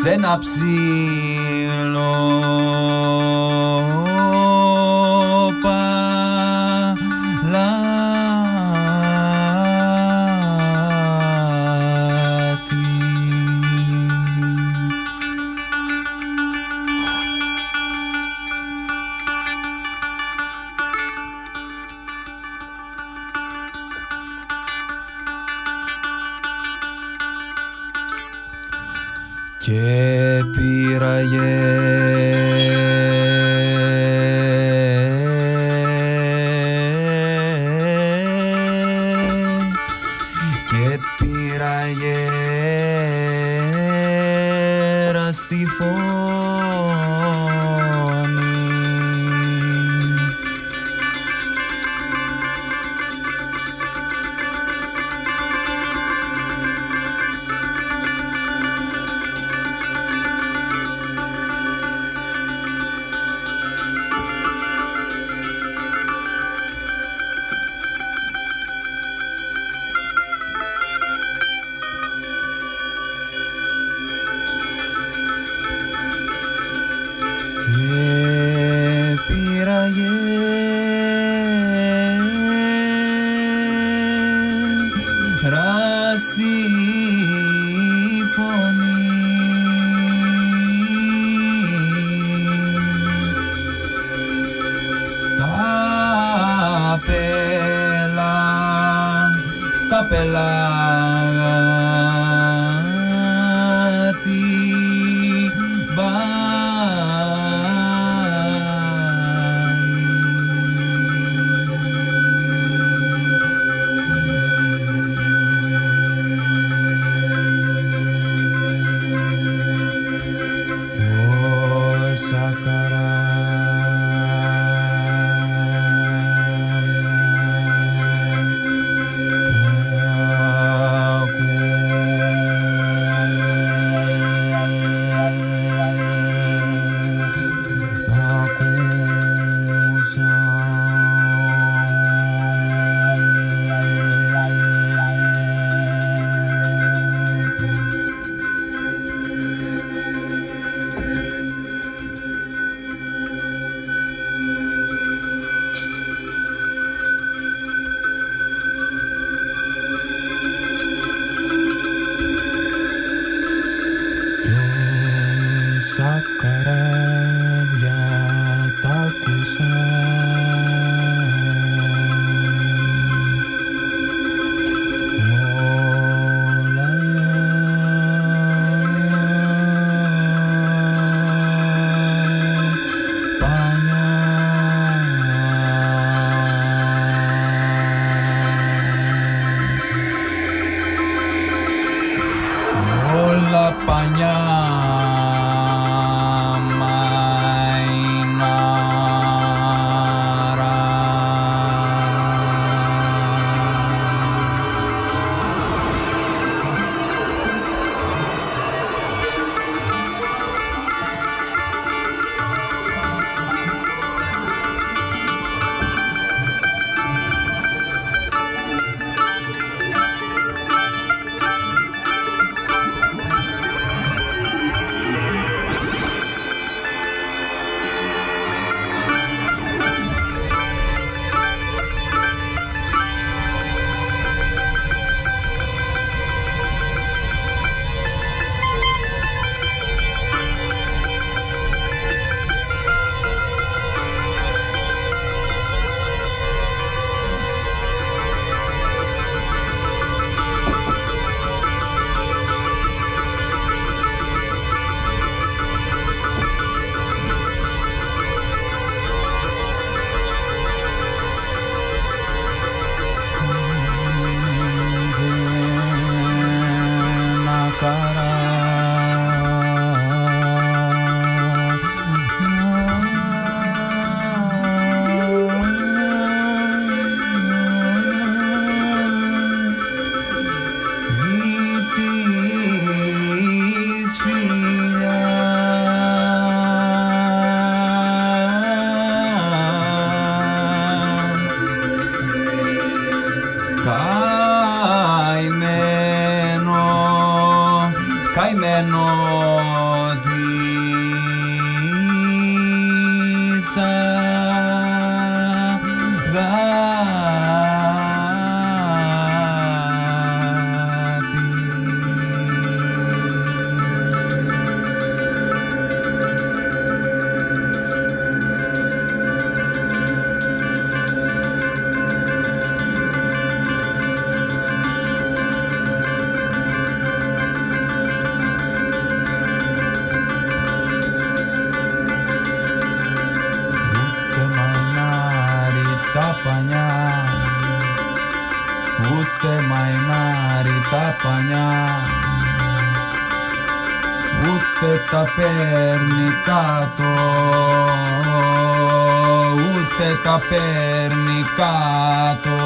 σ' ένα ψήλο και πήραγε στη φωνή. Στη φωνή στα πελάτη καράβια τ' άκουσα όλα πανιά, όλα πανιά. Καημένο Ούτε μαϊνάρι τα πανιά, ούτε τα παίρνει κάτω, ούτε τα παίρνει κάτω.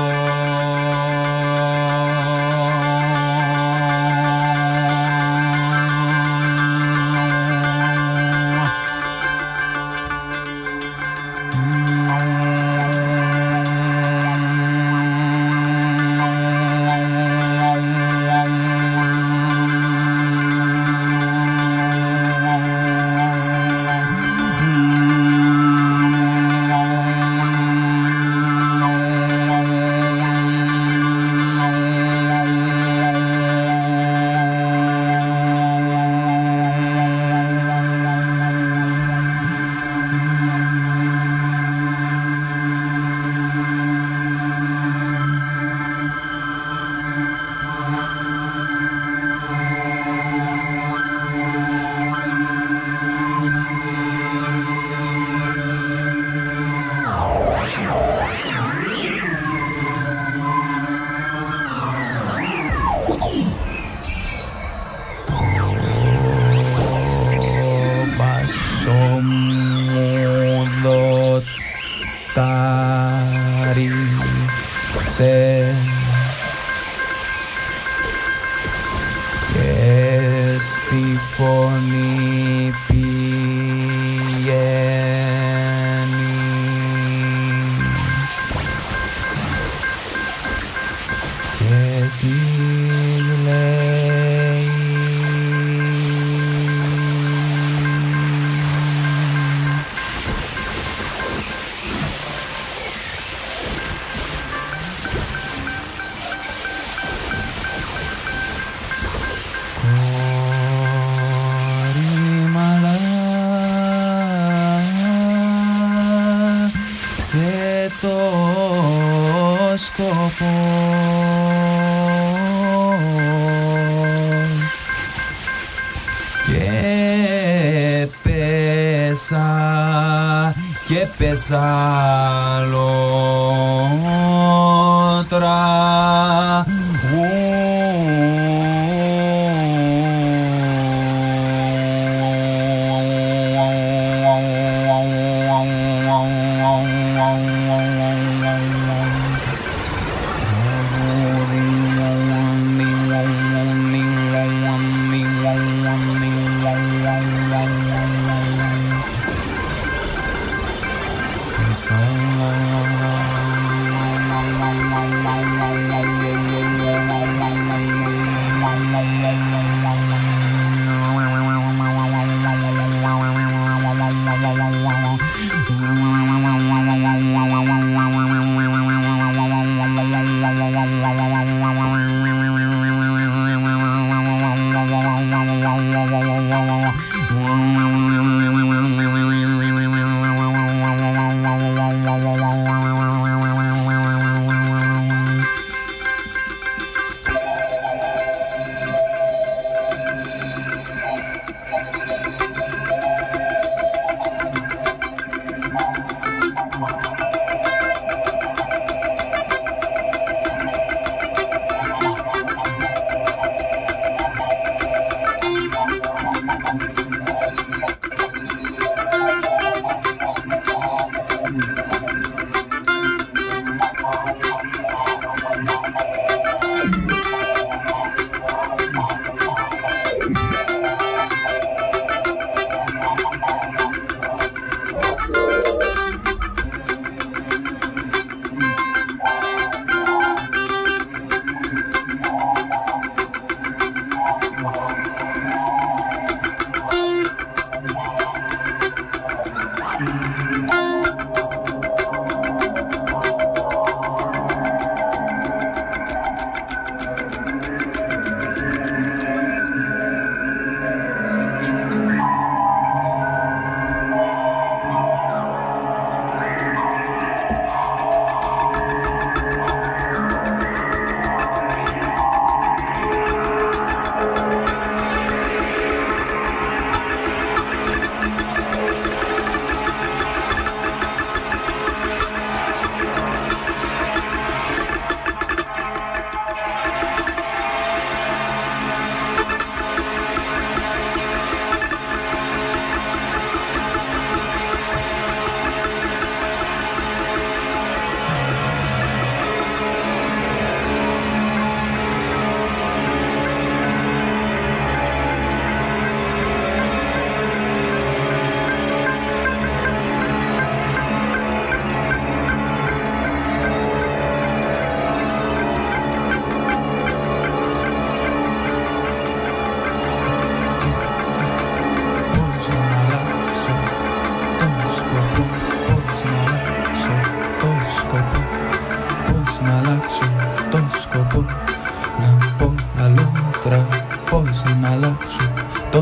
Και στη φωνή πηγαίνει και τη λέει σε το σκοπό και πέσα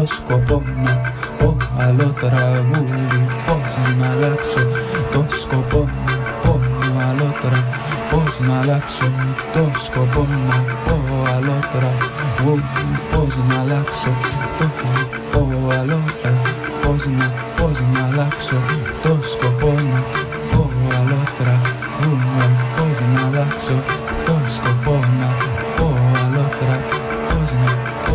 σκοπό να πω άλλο τραγούδι, πώς να αλλάξω το σκοπό να πω άλλο τραγούδι, πώς να αλλάξω το σκοπό να πω άλλο τραγούδι, πώς να αλλάξω το πω άλλο τραγούδι, πώς να αλλάξω το σκοπό να πω άλλο τραγούδι, πώς να αλλάξω το σκοπό να πω άλλο τραγούδι, πώς να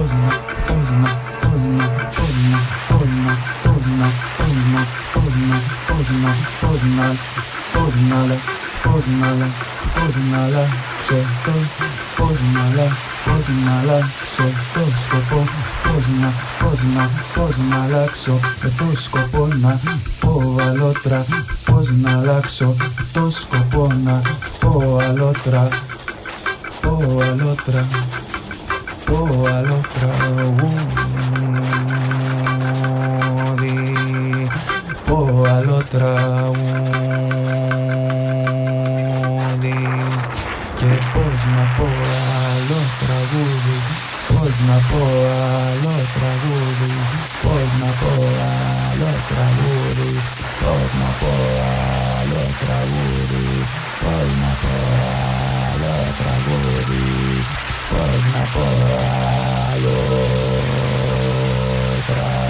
αλλάξω το σκοπό να πω άλλο τραγούδι, πώς να αλλάξω το σκοπό να πω άλλο τραγούδι, πω άλλο τραγούδι, και πώς να πω άλλο τραγούδι, πώς να πω άλλο τραγούδι, πώς να πω άλλο τραγούδι, πώς να πω άλλο τραγούδι, πώς να πω άλλο τραγούδι, πώς να πω άλλο τραγούδι.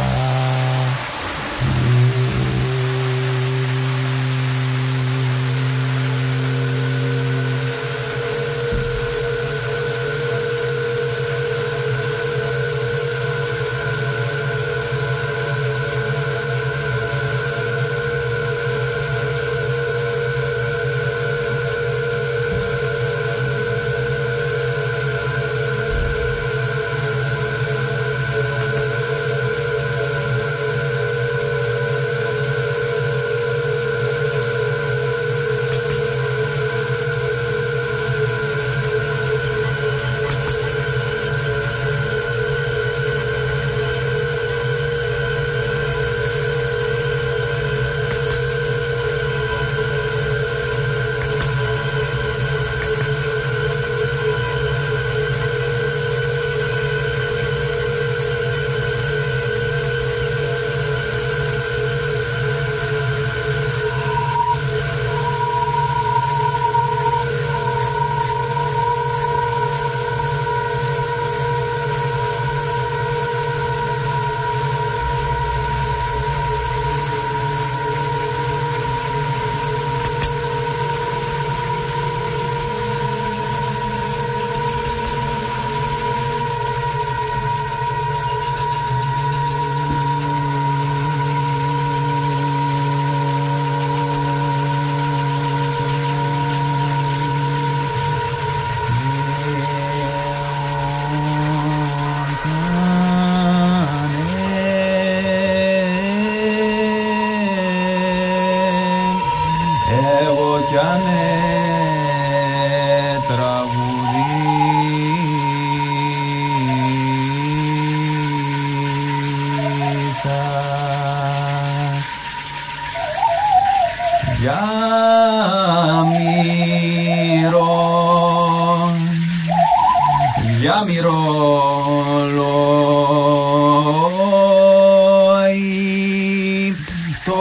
Για μυρολόι το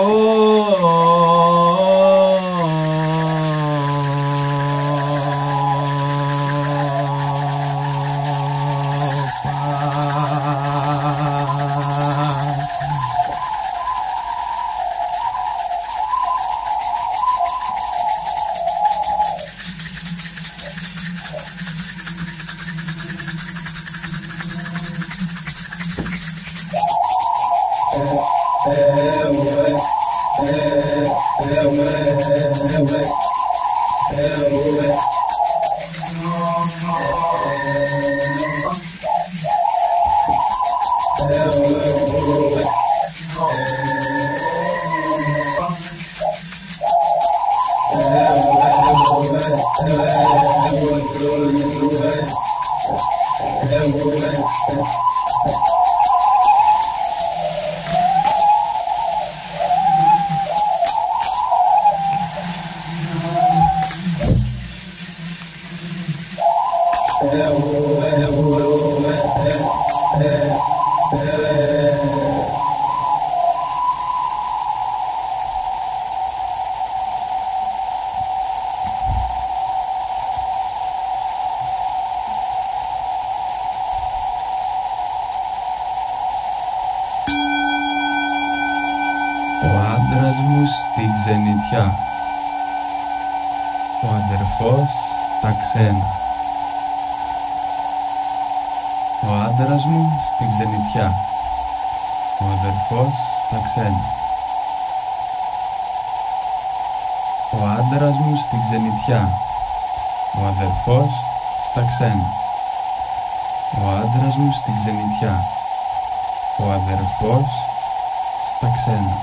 άντρας μου στη ξενιτιά, ο αδερφός στα ξένα. Ο άντρας μου στη ξενιτιά, ο αδερφός στα ξένα. Ο άντρας μου στη ξενιτιά, ο αδερφός στα ξένα. Ο άντρας μου στη ξενιτιά, ο αδερφός στα ξένα.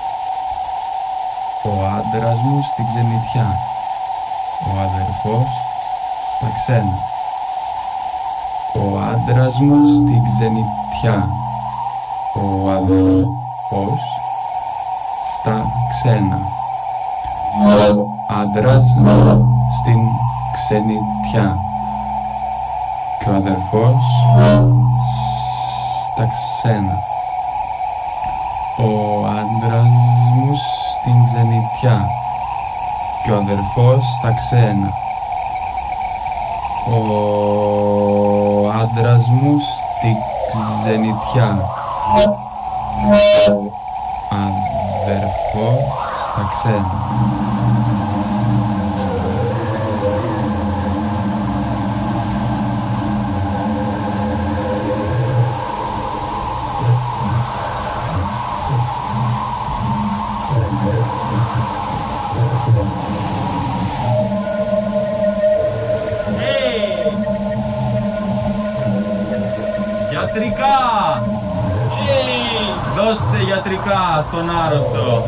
Ο άντρας μου στη ξενιτιά, ο αδερφός στα ξένα. Ο άντρας μου στη ξενιτιά, ο αδερφός στα ξένα. Άντρας στην ξενιτιά και ο αδερφός στα ξένα. Ο άντρας μου στην ξενιτιά και ο αδερφός στα ξένα. Ο άντρας μου στην ξενιτιά, ο αδερφός στα ξένα. Γιατρικά! Δώστε γιατρικά στον άρρωστο.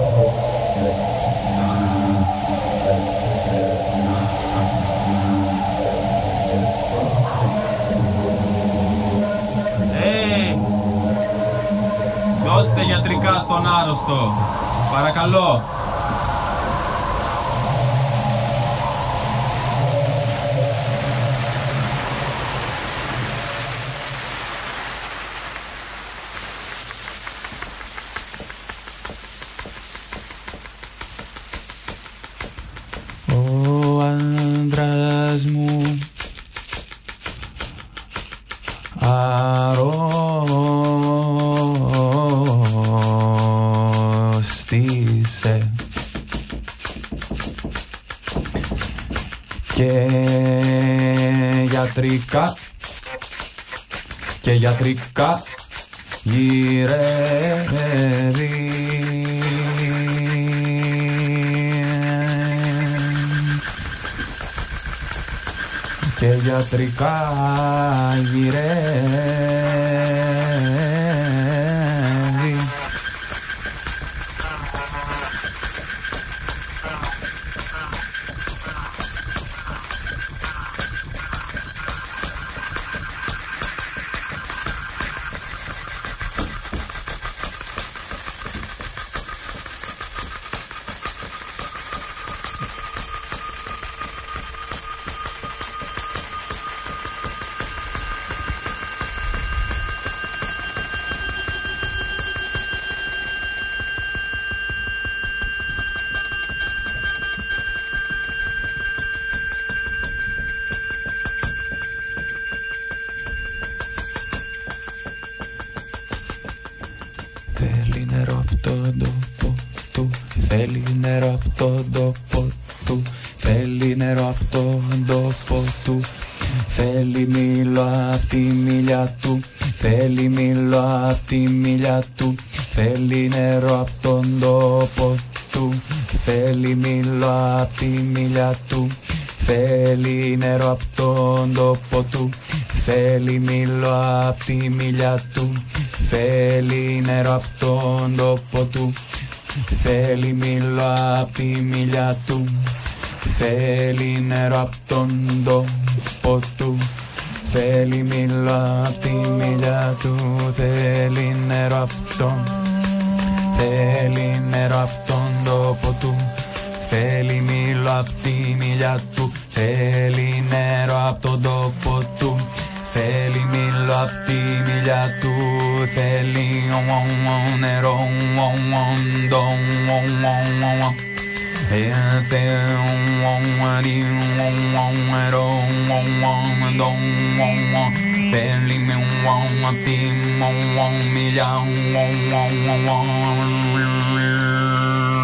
Δώστε γιατρικά στον άρρωστο. Παρακαλώ. Ο άντρας μου αρρώστησε και γιατρικά γυρεύει. Και γιατρικά γυρεύει. Θέλει νερό απ' τον τόπο του, θέλει νερό απ' τον τόπο του, θέλει νερό απ' τον τόπο του, θέλει μήλο απ' τη μιλιά του, θέλει μήλο απ' τη μιλιά του, θέλει νερό απ' τον τόπο του, θέλει μήλο απ' τη μιλιά του, θέλει νερό απ' τον τόπο του, θέλει μήλο απ' τη μιλιά του, θέλει νερό απ' τον τόπο του, θέλει μήλο απ' τη μιλιά του, θέλει νερό απ' τον τόπο του, θέλει μήλο απ' τη μιλιά του, θέλει νερό απ' τον, θέλει νερό απ' τον τόπο του, θέλει μήλο απ' τη μιλιά του, θέλει νερό απ' τον τόπο του, θέλει μήλο απ' τη μιλιά του, θέλει νερό θέλει απ' τη μιλιά.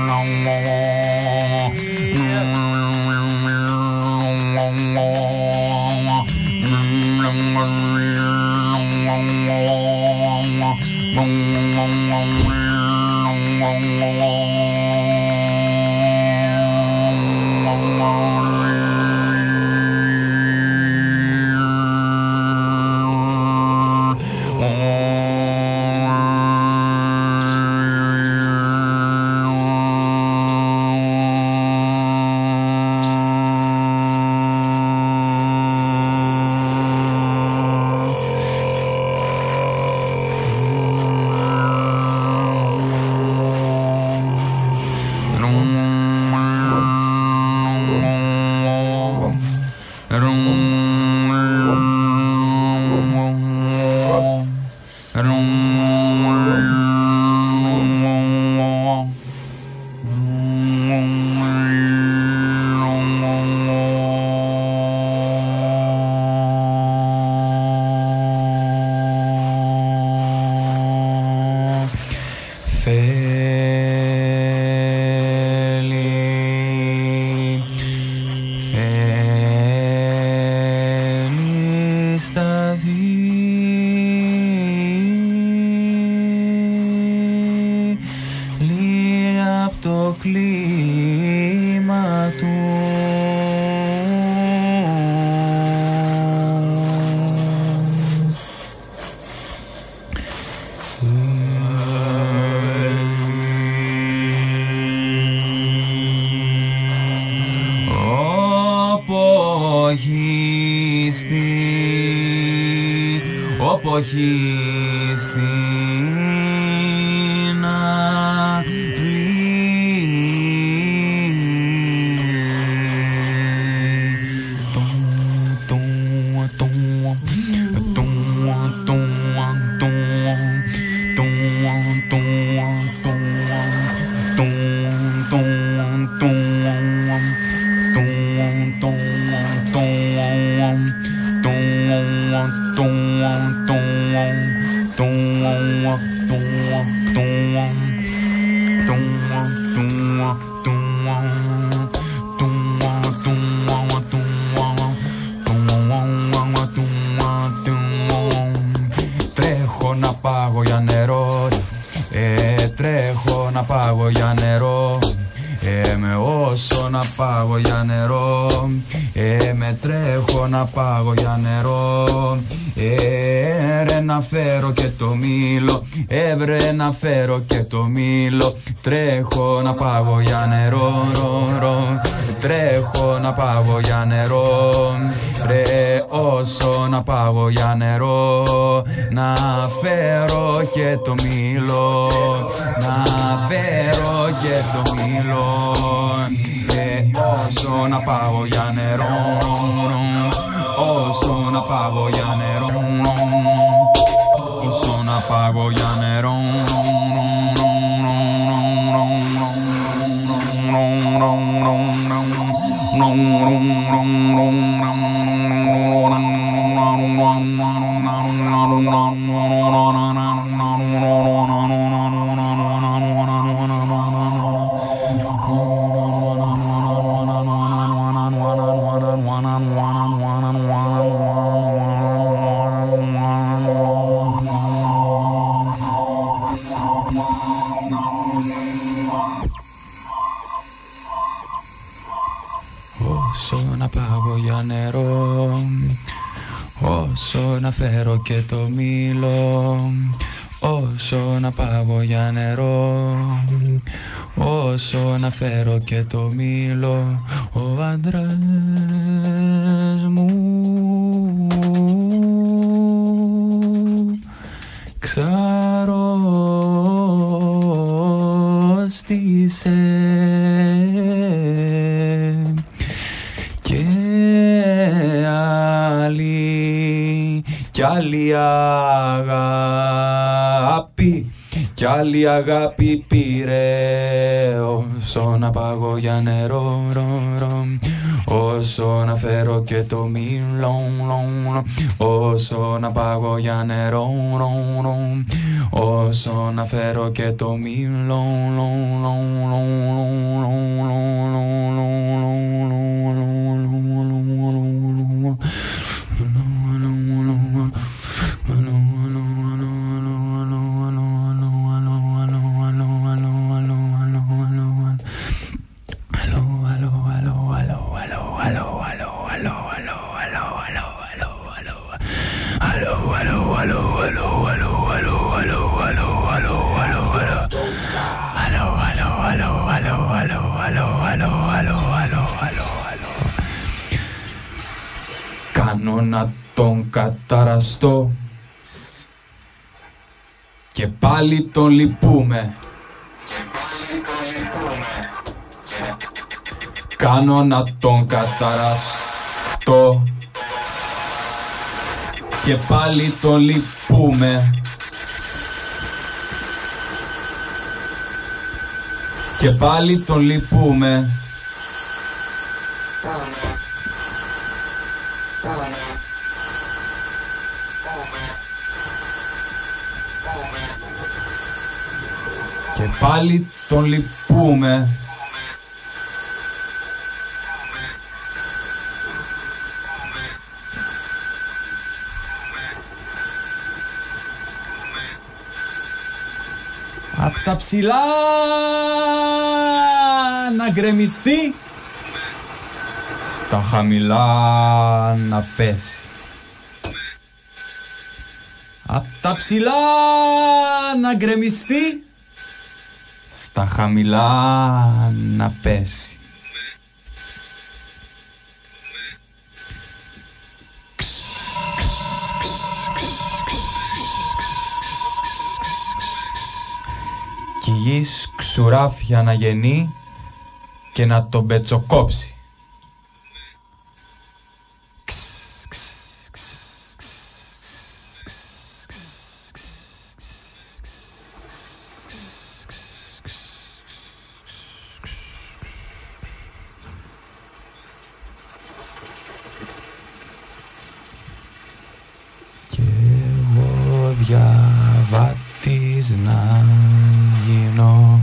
Τρέχω να πάγω για νερό, τρέχω να πάγω για νερό, με όσο να πάγω για νερό, με τρέχω να πάγω για νερό, ρε να φέρω και το μήλο, βρε να φέρω και το μήλο, τρέχω να πάγω για νερό, τρέχω να πάγω για νερό, ρε όσο να πάγω για νερό, να φέρω και το μήλο, να φέρω και το μήλο, ρε όσο να πάγω για νερό, όσο να πάγω για νερό, όσο να πάγω για νερό. Όσο να πάγω για νερό, όσο να φέρω και το μήλο, όσο να πάγω για νερό, όσο να φέρω και το μήλο, ο άντρας μου ξαρρώστησε κι άλλη αγάπη, κι άλλη αγάπη πήρε, όσο να πάγω για νερό, όσο να φέρω και το μήλο, όσο να πάγω για νερό, όσο να φέρω και το μήλο. Κάνω να τον καταραστώ και πάλι τον λυπούμε. Κάνω να τον καταραστώ και πάλι τον λυπούμε. Και πάλι τον λυπούμε. Και πάλι τον λυπούμε. Απ' τα ψηλά να γκρεμιστεί, στα χαμηλά να πέσει. Απ' τα ψηλά να γκρεμιστεί, στα χαμηλά να πέσει. Κι η γης ξουράφια να γεννεί και να τον πετσοκόψει. Και εγώ διαβάτης να γίνω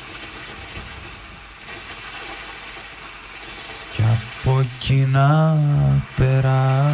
κι από εκεί να περάσω.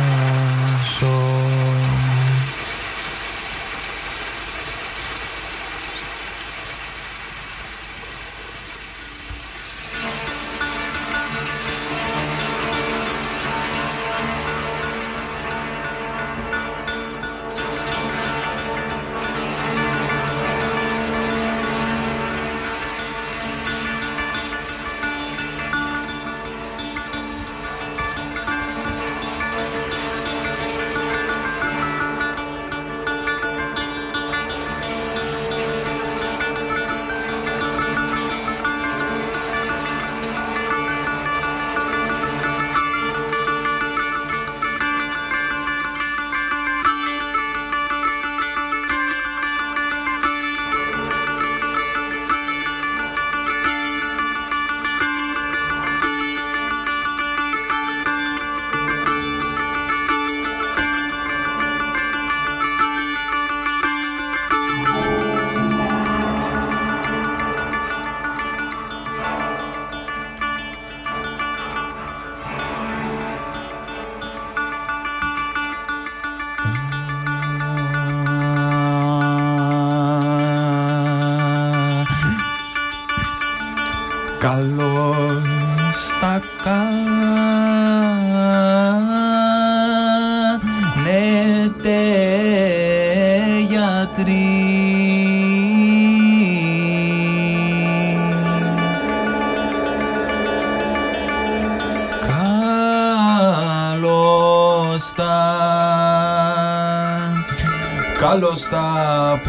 Καλώς τα κάνετε γιατροί, καλώς τα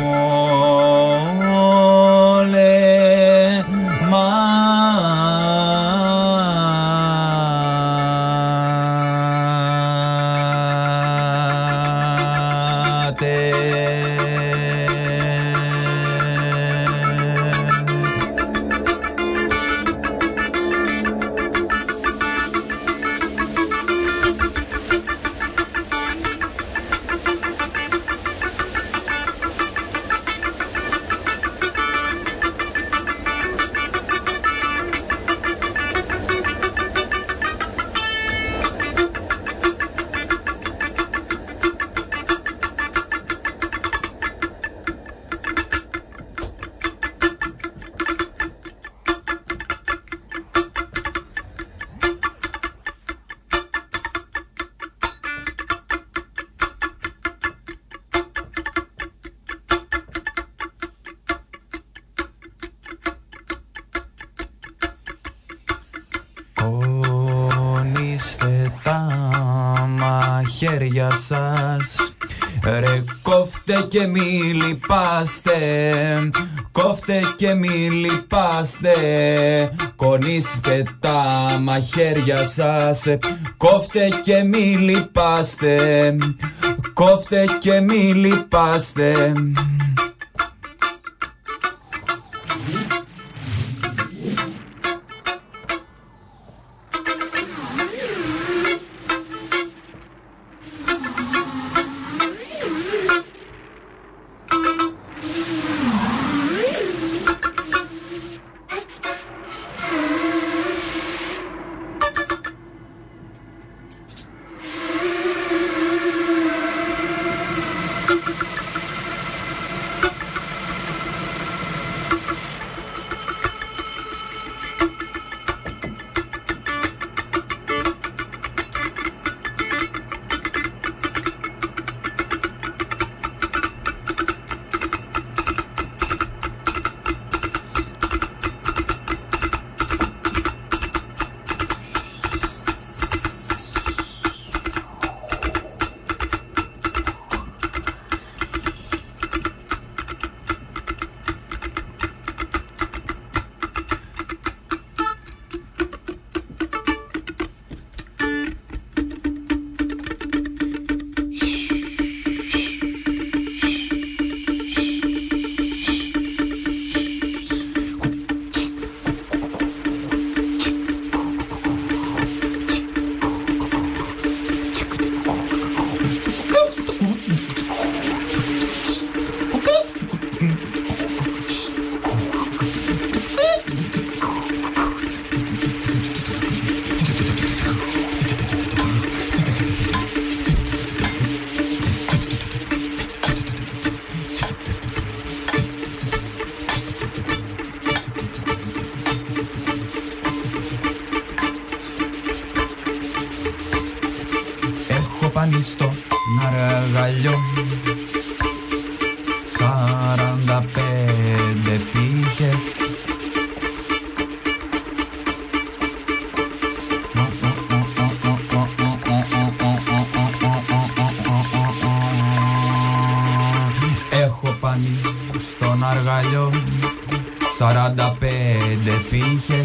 πολεμάτε. μαχαίρια σας. Ρε κόφτε και μη λυπάστε, κόφτε και μη λυπάστε, κονίστε τα μαχαίρια σας. Κόφτε και μη λυπάστε, κόφτε και μη λυπάστε. Πάνει στον αργαλιό 45 πήγες. Έχω πάνει στον αργαλιό 45 πήγες.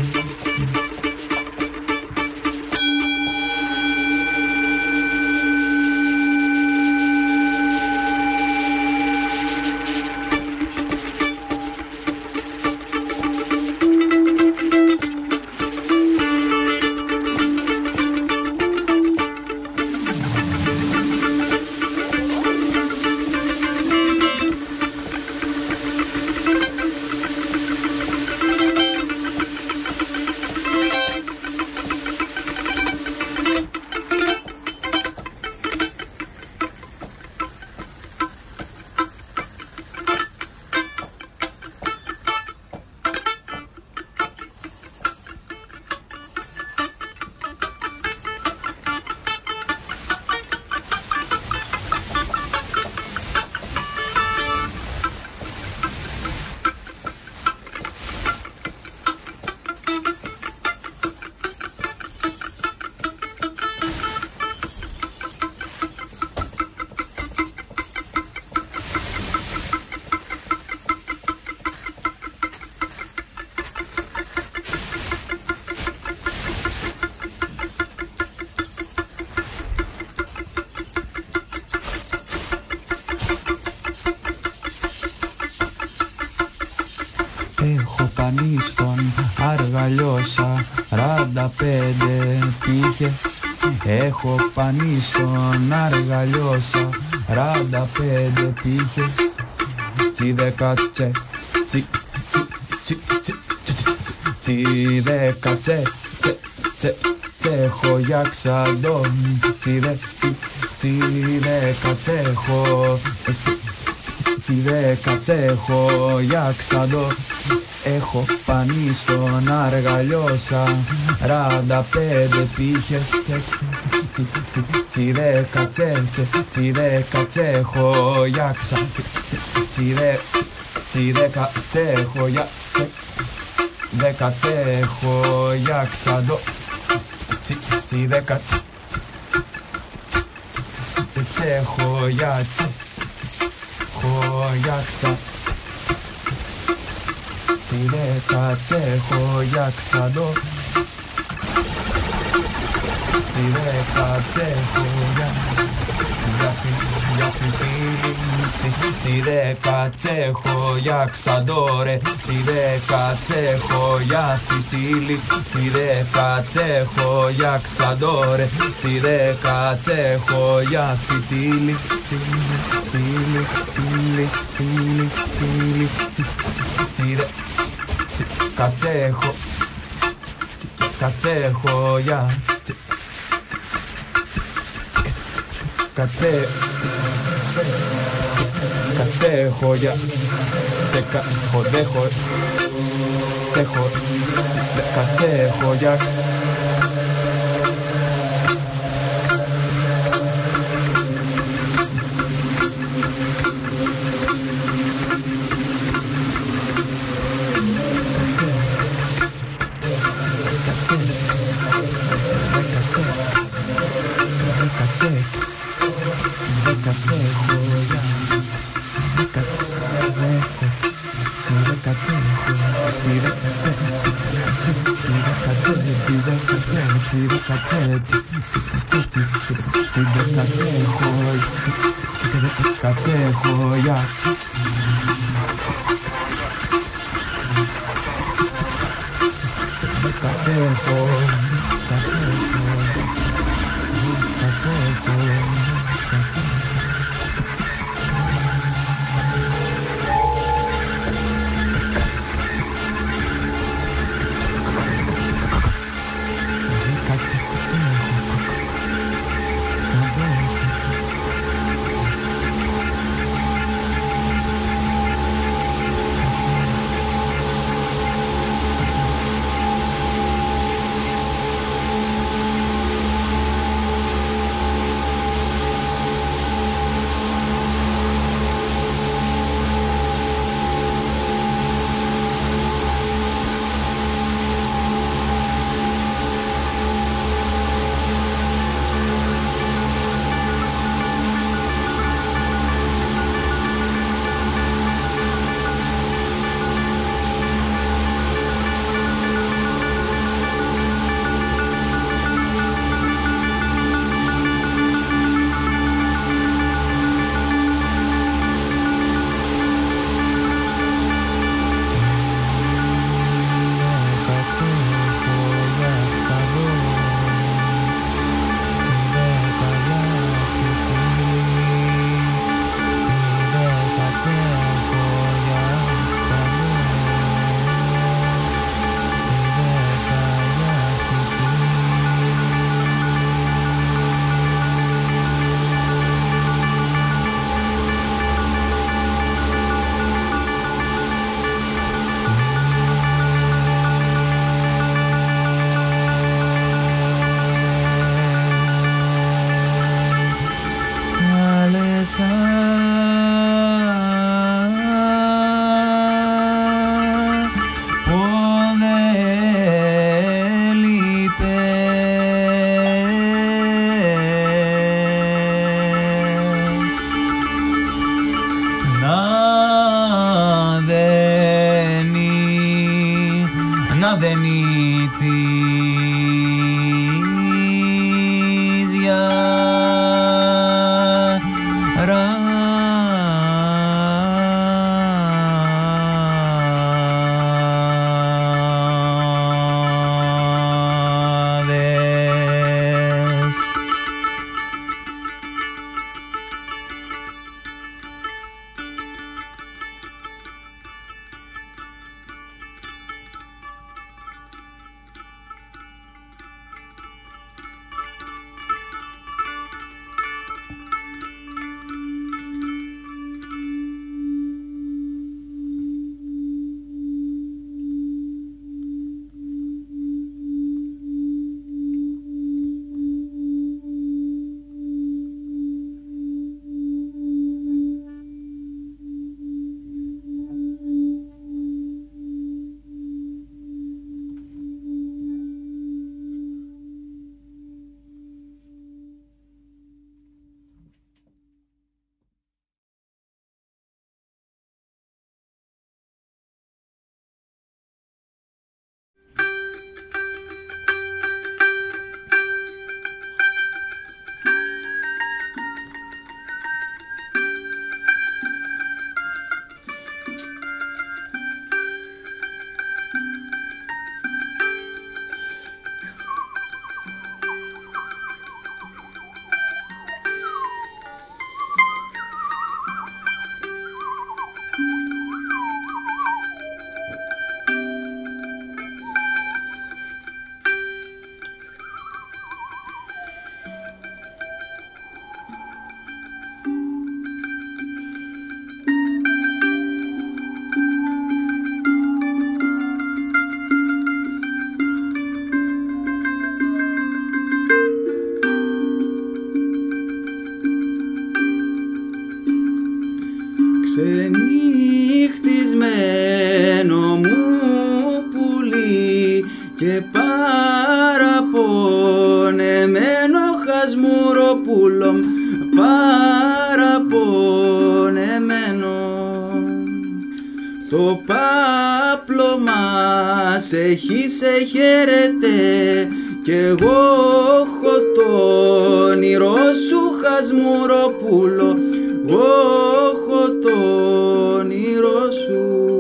Έχω πανεί στον αργαλιό 45 πήγες. Έχω πανεί στον αργαλιό 45 πήγες. Τσιδεκατσε, τσιδεκατσε, έχω για ξαντό. Τσιδεκατσε, τσιδεκατσε, για ξαντό. Έχω πανεί στον αργαλιό 45 πήγες. Τσιδεκατσε, έχω για ξαντό. Τσιδεκατσε, έχω για δεκατσε, έχω για ξαντό. Τσιδεκατσε, χωιάξα, χωιάξα. Τσιρέ κατσέ χωιάξα ντο. Τσιρέ κατσέ χωιάξα. Τσιρέ κατσέ χωιάξα ντο ρε. Τσιρέ κατσέ χωιάξα τίλι. Τσιρέ κατσέ χωιάξα ντο ρε. Τσιρέ κατσέ χωιάξα τίλι. Τίλι, τίλι, τίλι, τίλι, τσιρέ κατσέχω, κατσέχω, για κατσέχω, για τσέχω, δέχω, τσέχω, κατσέχω, για κατσέχω, για να δένει της γιαράδες. και παραπονεμένο χασμουροπούλο, παραπονεμένο. Το πάπλο μας έχει σε χαίρεται κι εγώ έχω το όνειρό σου χασμουροπούλο, εγώ έχω το όνειρό σου.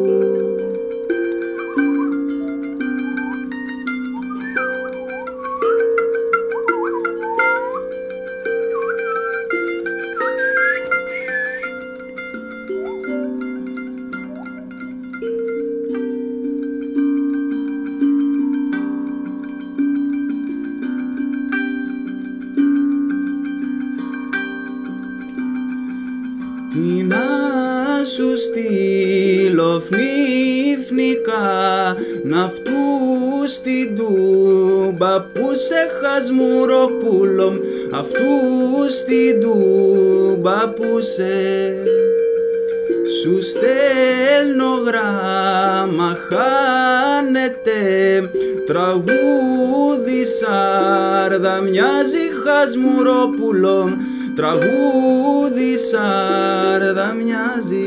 Τι να σου στείλω φνιφνικά ναυτού στην Τούμπα που σε χασμουροπούλο, αυτού στην Τούμπα που σε. Σου στέλνω γράμμα, χάνεται τραγούδι σάρδα μοιάζει χασμουροπούλο, τραγούδι σάρδα μοιάζει.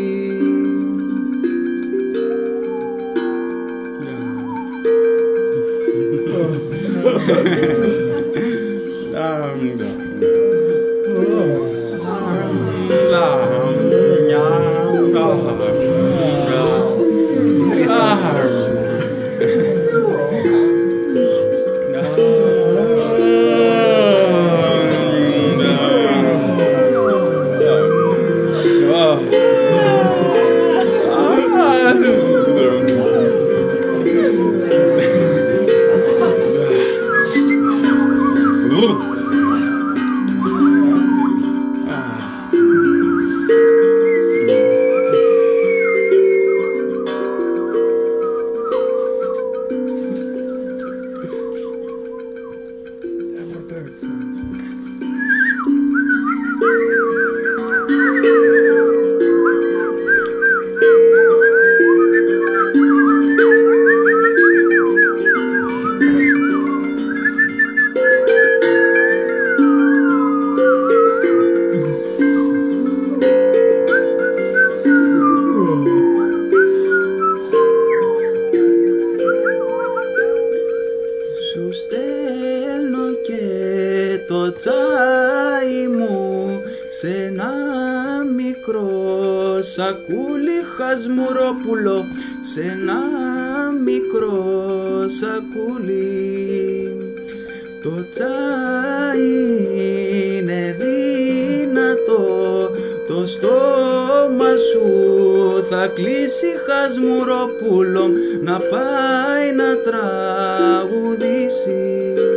Σου στέλνω και το τσάι μου σε ένα μικρό σακούλι χασμουροπούλο, σε ένα μικρό σακούλι. Το τσάι είναι δυνατό, το στόμα σου θα κλείσει χασμουροπούλο, να πάει να τραγουδήσει.